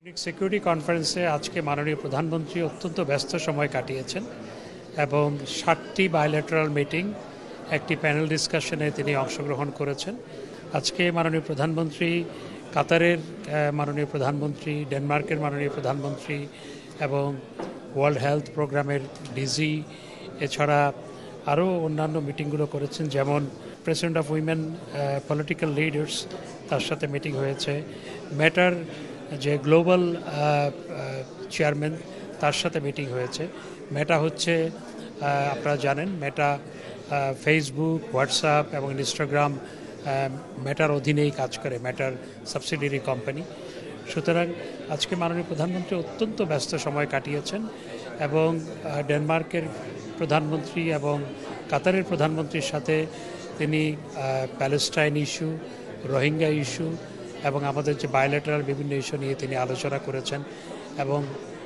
Security কনফারেন্সে আজকে মাননীয় প্রধানমন্ত্রী অত্যন্ত ব্যস্ত সময় কাটিয়েছেন এবং 7টি বায়োল্যাটারাল মিটিং, একটি প্যানেল ডিসকাশনে তিনি অংশগ্রহণ করেছেন। আজকে মাননীয় প্রধানমন্ত্রী কাতারের মাননীয় প্রধানমন্ত্রী, ডেনমার্কের মাননীয় প্রধানমন্ত্রী এবং ওয়ার্ল্ড হেলথ প্রোগ্রামের ডিজি এছাড়া আরও অন্যান্য মিটিংগুলো করেছেন, যেমন president of women political leaders, তার সাথে মিটিং হয়েছে। মেটার যে গ্লোবাল চেয়ারম্যান, তার সাথে মিটিং হয়েছে। মেটা হচ্ছে আপনারা জানেন, মেটা ফেসবুক, হোয়াটসঅ্যাপ এবং ইনস্টাগ্রাম মেটার অধীনেই কাজ করে, মেটার সাবসিডিয়ারি কোম্পানি। সুতরাং আজকে মাননীয় প্রধানমন্ত্রী অত্যন্ত ব্যস্ত সময় কাটিয়েছেন এবং ডেনমার্কের প্রধানমন্ত্রী এবং কাতারের প্রধানমন্ত্রীর সাথে তিনি প্যালেস্টাইন ইস্যু, রোহিঙ্গা ইস্যু এবং আমাদের যে বায়োল্যাটারাল বিভিন্ন ইস্যু নিয়ে তিনি আলোচনা করেছেন এবং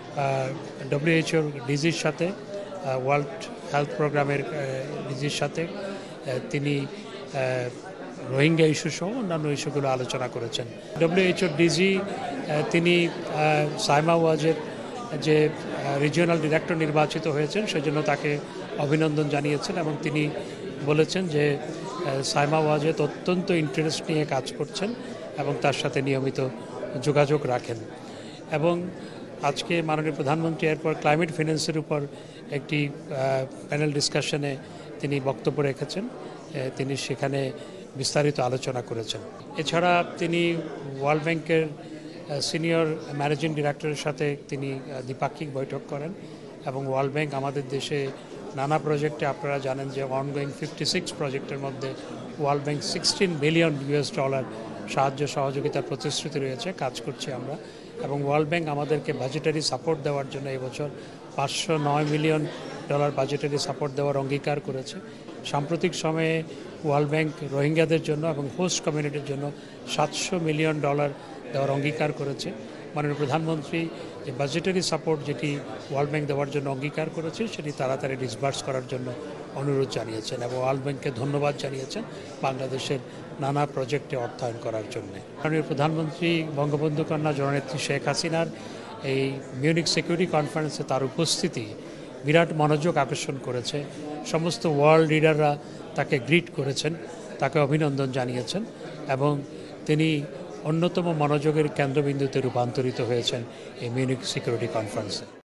WHO ডিজির সাথে, ওয়ার্ল্ড হেলথ প্রোগ্রামের ডিজির সাথে তিনি রোহিঙ্গা ইস্যু সহ অন্যান্য ইস্যুগুলো আলোচনা করেছেন। WHO ডিজি তিনি সাইমা ওয়াজের যে রিজিওনাল ডিরেক্টর নির্বাচিত হয়েছেন সেজন্য তাকে অভিনন্দন জানিয়েছেন এবং তিনি বলেছেন যে সাইমা ওয়াজেদ অত্যন্ত ইন্টারেস্ট নিয়ে কাজ করছেন এবং তার সাথে নিয়মিত যোগাযোগ রাখেন। এবং আজকে মাননীয় প্রধানমন্ত্রী এরপর ক্লাইমেট ফিন্যান্সের উপর একটি প্যানেল ডিসকাশনে তিনি বক্তব্য রেখেছেন, তিনি সেখানে বিস্তারিত আলোচনা করেছেন। এছাড়া তিনি ওয়ার্ল্ড ব্যাংকের সিনিয়র ম্যানেজিং ডিরেক্টরের সাথে তিনি দ্বিপাক্ষিক বৈঠক করেন এবং ওয়ার্ল্ড ব্যাংক আমাদের দেশে নানা প্রজেক্টে, আপনারা জানেন যে অনগোয়িং 56 প্রজেক্টের মধ্যে ওয়ার্ল্ড ব্যাংক $16 বিলিয়ন সাহায্য সহযোগিতার প্রতিশ্রুতি রয়েছে, কাজ করছি আমরা। এবং ওয়ার্ল্ড ব্যাংক আমাদেরকে বাজেটারি সাপোর্ট দেওয়ার জন্য এবছর $509 মিলিয়ন বাজেটারি সাপোর্ট দেওয়ার অঙ্গীকার করেছে। সাম্প্রতিক সময়ে ওয়ার্ল্ড ব্যাংক রোহিঙ্গাদের জন্য এবং হোস্ট কমিউনিটির জন্য $700 মিলিয়ন দেওয়ার অঙ্গীকার করেছে। মাননীয় প্রধানমন্ত্রী যে বাজেটারি সাপোর্ট যেটি ওয়ার্ল্ড ব্যাংক দেওয়ার জন্য অঙ্গীকার করেছে সেটি তাড়াতাড়ি ডিসবার্স করার জন্য অনুরোধ জানিয়েছেন এবং ওয়ার্ল্ড ব্যাংককে ধন্যবাদ জানিয়েছেন বাংলাদেশের নানা প্রজেক্টে অর্থায়ন করার জন্য। মাননীয় প্রধানমন্ত্রী বঙ্গবন্ধু কন্যা জননেত্রী শেখ হাসিনার এই মিউনিক সিকিউরিটি কনফারেন্সে তার উপস্থিতি বিরাট মনোযোগ আকর্ষণ করেছে। সমস্ত ওয়ার্ল্ড লিডাররা তাকে গ্রিট করেছেন, তাকে অভিনন্দন জানিয়েছেন এবং তিনি অন্যতম মনোযোগের কেন্দ্রবিন্দুতে রূপান্তরিত হয়েছেন এই মিউনিক সিকিউরিটি কনফারেন্সে।